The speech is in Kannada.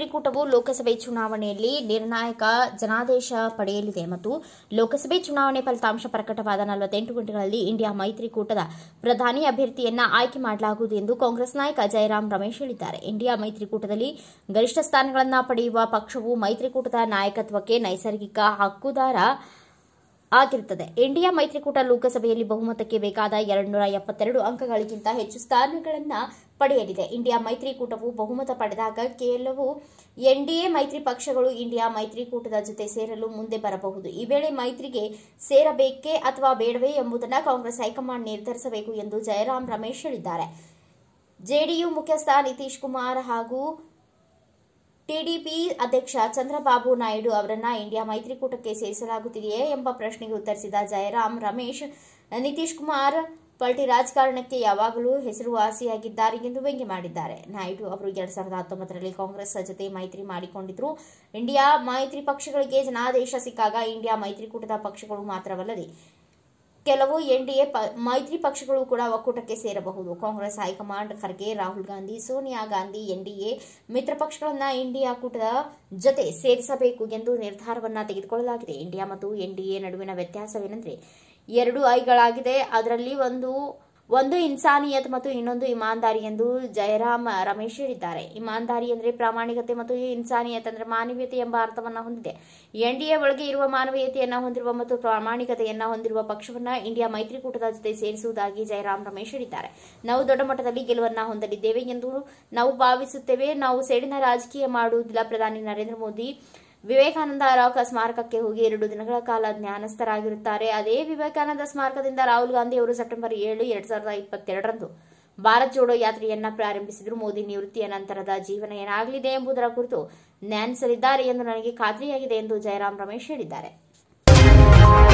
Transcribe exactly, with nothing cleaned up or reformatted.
ಮೈತ್ರಿಕೂಟವು ಲೋಕಸಭೆ ಚುನಾವಣೆಯಲ್ಲಿ ನಿರ್ಣಾಯಕ ಜನಾದೇಶ ಪಡೆಯಲಿದೆ ಮತ್ತು ಲೋಕಸಭೆ ಚುನಾವಣೆ ಫಲಿತಾಂಶ ಪ್ರಕಟವಾದ ನಲವತ್ತೆಂಟು ಗಂಟೆಗಳಲ್ಲಿ ಇಂಡಿಯಾ ಮೈತ್ರಿಕೂಟದ ಪ್ರಧಾನಿ ಅಭ್ಯರ್ಥಿಯನ್ನ ಆಯ್ಕೆ ಮಾಡಲಾಗುವುದು ಎಂದು ಕಾಂಗ್ರೆಸ್ ನಾಯಕ ಜಯರಾಮ್ ರಮೇಶ್ ಹೇಳಿದ್ದಾರೆ. ಇಂಡಿಯಾ ಮೈತ್ರಿಕೂಟದಲ್ಲಿ ಗರಿಷ್ಠ ಸ್ಥಾನಗಳನ್ನು ಪಡೆಯುವ ಪಕ್ಷವು ಮೈತ್ರಿಕೂಟದ ನಾಯಕತ್ವಕ್ಕೆ ನೈಸರ್ಗಿಕ ಹಕ್ಕುದಾರ ಆಗಿರುತ್ತದೆ. ಇಂಡಿಯಾ ಮೈತ್ರಿಕೂಟ ಲೋಕಸಭೆಯಲ್ಲಿ ಬಹುಮತಕ್ಕೆ ಬೇಕಾದ ಎರಡುನೂರ ಎಪ್ಪತ್ತೆರಡು ಅಂಕಗಳಿಗಿಂತ ಹೆಚ್ಚು ಸ್ಥಾನಗಳನ್ನು ಪಡೆಯಲಿದೆ. ಇಂಡಿಯಾ ಮೈತ್ರಿಕೂಟವು ಬಹುಮತ ಪಡೆದಾಗ ಕೆಲವು ಎನ್ಡಿಎ ಮೈತ್ರಿ ಪಕ್ಷಗಳು ಇಂಡಿಯಾ ಮೈತ್ರಿಕೂಟದ ಜೊತೆ ಸೇರಲು ಮುಂದೆ ಬರಬಹುದು. ಈ ವೇಳೆ ಮೈತ್ರಿಗೆ ಸೇರಬೇಕೇ ಅಥವಾ ಬೇಡವೇ ಎಂಬುದನ್ನು ಕಾಂಗ್ರೆಸ್ ಹೈಕಮಾಂಡ್ ನಿರ್ಧರಿಸಬೇಕು ಎಂದು ಜಯರಾಮ್ ರಮೇಶ್ ಹೇಳಿದ್ದಾರೆ. ಜೆಡಿಯು ಮುಖ್ಯಸ್ಥ ನಿತೀಶ್ ಕುಮಾರ್ ಹಾಗೂ ಟಿಡಿಪಿ ಅಧ್ಯಕ್ಷ ಚಂದ್ರಬಾಬು ನಾಯ್ಡು ಅವರನ್ನ ಇಂಡಿಯಾ ಮೈತ್ರಿಕೂಟಕ್ಕೆ ಸೇರಿಸಲಾಗುತ್ತಿದೆಯೇ ಎಂಬ ಪ್ರಶ್ನೆಗೆ ಉತ್ತರಿಸಿದ ಜಯರಾಮ್ ರಮೇಶ್, ನಿತೀಶ್ ಕುಮಾರ್ ಪಲ್ಟಿ ರಾಜಕಾರಣಕ್ಕೆ ಯಾವಾಗಲೂ ಹೆಸರುವಾಸಿಯಾಗಿದ್ದಾರೆ ಎಂದು ವ್ಯಂಗ್ಯ ಮಾಡಿದ್ದಾರೆ. ನಾಯ್ಡು ಅವರು ಎರಡ್ ಸಾವಿರದ ಹತ್ತೊಂಬತ್ತರಲ್ಲಿ ಕಾಂಗ್ರೆಸ್ ಜೊತೆ ಮೈತ್ರಿ ಮಾಡಿಕೊಂಡಿದ್ರು. ಇಂಡಿಯಾ ಮೈತ್ರಿ ಪಕ್ಷಗಳಿಗೆ ಜನಾದೇಶ ಸಿಕ್ಕಾಗ ಇಂಡಿಯಾ ಮೈತ್ರಿಕೂಟದ ಪಕ್ಷಗಳು ಮಾತ್ರವಲ್ಲದೆ ಕೆಲವು ಎನ್ಡಿಎ ಮೈತ್ರಿ ಪಕ್ಷಗಳು ಕೂಡ ಒಕ್ಕೂಟಕ್ಕೆ ಸೇರಬಹುದು. ಕಾಂಗ್ರೆಸ್ ಹೈಕಮಾಂಡ್ ಖರ್ಗೆ, ರಾಹುಲ್ ಗಾಂಧಿ, ಸೋನಿಯಾ ಗಾಂಧಿ ಎನ್ಡಿಎ ಮಿತ್ರ ಪಕ್ಷಗಳನ್ನ ಇಂಡಿಯಾ ಕೂಟದ ಜೊತೆ ಸೇರಿಸಬೇಕು ಎಂದು ನಿರ್ಧಾರವನ್ನ ತೆಗೆದುಕೊಳ್ಳಲಾಗಿದೆ. ಇಂಡಿಯಾ ಮತ್ತು ಎನ್ಡಿಎ ನಡುವಿನ ವ್ಯತ್ಯಾಸವೇನೆಂದರೆ ಎರಡು ಐಗಳಾಗಿದೆ. ಅದರಲ್ಲಿ ಒಂದು ಒಂದು ಇನ್ಸಾನಿಯತ್ ಮತ್ತು ಇನ್ನೊಂದು ಇಮಾನ್ದಾರಿ ಎಂದು ಜಯರಾಮ್ ರಮೇಶ್ ಹೇಳಿದ್ದಾರೆ. ಇಮಾನ್ದಾರಿ ಅಂದರೆ ಪ್ರಾಮಾಣಿಕತೆ ಮತ್ತು ಇನ್ಸಾನಿಯತ್ ಅಂದರೆ ಮಾನವೀಯತೆ ಎಂಬ ಅರ್ಥವನ್ನು ಹೊಂದಿದೆ. ಎನ್ಡಿಎ ಒಳಗೆ ಇರುವ ಮಾನವೀಯತೆಯನ್ನು ಹೊಂದಿರುವ ಮತ್ತು ಪ್ರಾಮಾಣಿಕತೆಯನ್ನು ಹೊಂದಿರುವ ಪಕ್ಷವನ್ನು ಇಂಡಿಯಾ ಮೈತ್ರಿಕೂಟದ ಜೊತೆ ಸೇರಿಸುವುದಾಗಿ ಜಯರಾಮ್ ರಮೇಶ್ ಹೇಳಿದ್ದಾರೆ. ನಾವು ದೊಡ್ಡ ಮಟ್ಟದಲ್ಲಿ ಗೆಲುವನ್ನು ಹೊಂದಲಿದ್ದೇವೆ ಎಂದು ನಾವು ಭಾವಿಸುತ್ತೇವೆ. ನಾವು ಸೇಡಿನ ರಾಜಕೀಯ ಮಾಡುವುದಿಲ್ಲ. ಪ್ರಧಾನಿ ನರೇಂದ್ರ ಮೋದಿ ವಿವೇಕಾನಂದ ರಾಕ್ ಸ್ಮಾರಕಕ್ಕೆ ಹೋಗಿ ಎರಡು ದಿನಗಳ ಕಾಲ ಜ್ಞಾನಸ್ಥರಾಗಿರುತ್ತಾರೆ. ಅದೇ ವಿವೇಕಾನಂದ ಸ್ಮಾರಕದಿಂದ ರಾಹುಲ್ ಗಾಂಧಿ ಅವರು ಸೆಪ್ಟೆಂಬರ್ ಏಳು ಎರಡ್ ಸಾವಿರದ ಇಪ್ಪತ್ತೆರಡರಂದು ಭಾರತ್ ಜೋಡೋ ಯಾತ್ರೆಯನ್ನ ಪ್ರಾರಂಭಿಸಿದರು. ಮೋದಿ ನಿವೃತ್ತಿಯ ನಂತರದ ಜೀವನ ಏನಾಗಲಿದೆ ಎಂಬುದರ ಕುರಿತು ಜ್ಞಾನಿಸಲಿದ್ದಾರೆ ಎಂದು ನನಗೆ ಖಾತ್ರಿಯಾಗಿದೆ ಎಂದು ಜಯರಾಮ್ ರಮೇಶ್ ಹೇಳಿದ್ದಾರೆ.